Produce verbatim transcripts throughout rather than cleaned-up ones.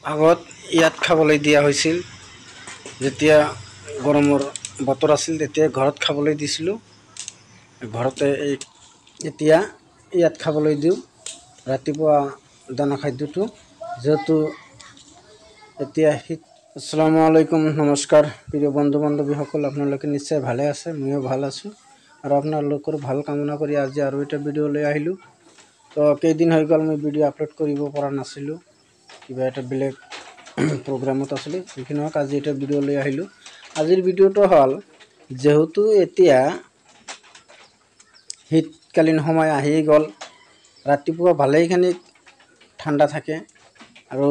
আগত ইয়াত খাবলৈ দিয়া হৈছিল। যেতিয়া গৰমৰ বতৰ আছিল তেতিয়া ঘৰত খাবলৈ দিছিলোঁ। ঘৰতে এই এতিয়া ইয়াত খাবলৈ দিওঁ ৰাতিপুৱা দানা খাদ্যটো, যেহেতু এতিয়া শীত। আসসালামু আলাইকুম, নমস্কাৰ প্ৰিয় বন্ধু বান্ধৱীসকল, আপোনালোকে নিশ্চয় ভালে আছে, ময়ো ভাল আছোঁ আৰু আপোনালোকৰ ভাল কামনা কৰি আজি আৰু এটা ভিডিঅ' লৈ আহিলোঁ। তো কেইদিন হৈ গ'ল মই ভিডিঅ' আপলোড কৰিব পৰা নাছিলোঁ, কিবা এটা বেলেগ প্ৰগ্ৰামত আছিলোঁ। সেইখিনি হওক, আজি এটা ভিডিঅ' লৈ আহিলোঁ। আজিৰ ভিডিঅ'টো হ'ল, যেহেতু এতিয়া শীতকালীন সময় আহি গ'ল, ৰাতিপুৱা ভালেইখিনি ঠাণ্ডা থাকে আৰু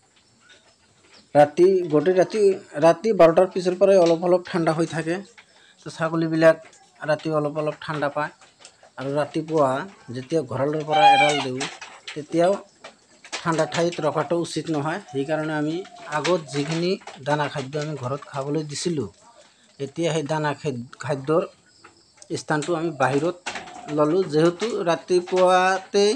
ৰাতি গোটেই ৰাতি ৰাতি বাৰটাৰ পিছৰ পৰাই অলপ অলপ ঠাণ্ডা হৈ থাকে। তো ছাগলীবিলাক ৰাতি অলপ অলপ ঠাণ্ডা পায় আৰু ৰাতিপুৱা যেতিয়া ঘৰলৈ পৰা এৰাল দিওঁ তেতিয়াও ঠাণ্ডা ঠাইত ৰখাটো উচিত নহয়। সেইকাৰণে আমি আগত যিখিনি দানা খাদ্য আমি ঘৰত খাবলৈ দিছিলোঁ, এতিয়া সেই দানা খাদ্যৰ স্থানটো আমি বাহিৰত ল'লোঁ। যেহেতু ৰাতিপুৱাতেই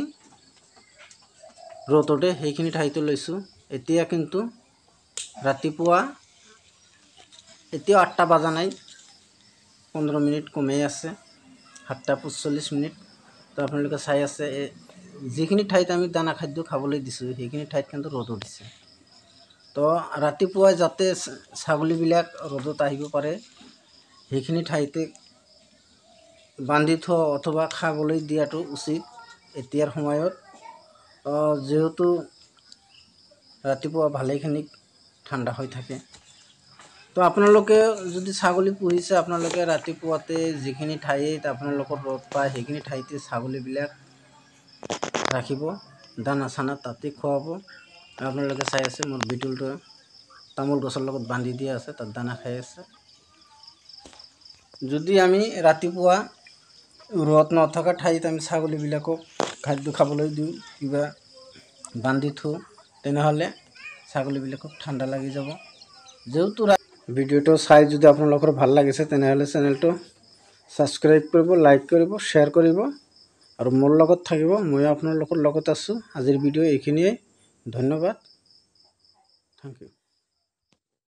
ৰ'দতে সেইখিনি ঠাইতো লৈছোঁ। এতিয়া কিন্তু ৰাতিপুৱা এতিয়াও আঠটা বজা নাই, পোন্ধৰ মিনিট কমেই আছে, সাতটা পঞ্চল্লিছ মিনিট। তো আপোনালোকে চাই আছে যিখিনি ঠাইত আমি দানা খাদ্য খাবলৈ দিছোঁ সেইখিনি ঠাইত কিন্তু ৰ'দ দিছে। তো ৰাতিপুৱাই যাতে ছাগলীবিলাক ৰ'দত আহিব পাৰে সেইখিনি ঠাইতে বান্ধি থোৱা অথবা খাবলৈ দিয়াটো উচিত এতিয়াৰ সময়ত। যেহেতু ৰাতিপুৱা ভালেখিনি ঠাণ্ডা হৈ থাকে। তো আপোনালোকে যদি ছাগলী পুহিছে, আপোনালোকে ৰাতিপুৱাতে যিখিনি ঠাইত আপোনালোকৰ ৰ'দ পায় সেইখিনি ঠাইতে ছাগলীবিলাক ৰাখিব, দানা চানা তাতে খুৱাব। আপোনালোকে চাই আছে মোৰ বিটুলটো তামোল গছৰ লগত বান্ধি দিয়া আছে, তাত দানা খাই আছে। যদি আমি ৰাতিপুৱা ৰ'দ নথকা ঠাইত আমি ছাগলীবিলাকক খাদ্য খাবলৈ দিওঁ, কিবা বান্ধি থওঁ, তেনেহ'লে ছাগলীবিলাকক ঠাণ্ডা লাগি যাব। যেহেতু ভিডিঅ'টো চাই যদি আপোনালোকৰ ভাল লাগিছে তেনেহ'লে চেনেলটো ছাবস্ক্ৰাইব কৰিব, লাইক কৰিব, শ্বেয়াৰ কৰিব আৰু মোৰ লগত থাকিব। ময়ো আপোনালোকৰ লগত আছোঁ। আজিৰ ভিডিঅ' এইখিনিয়ে, ধন্যবাদ, থেংক ইউ।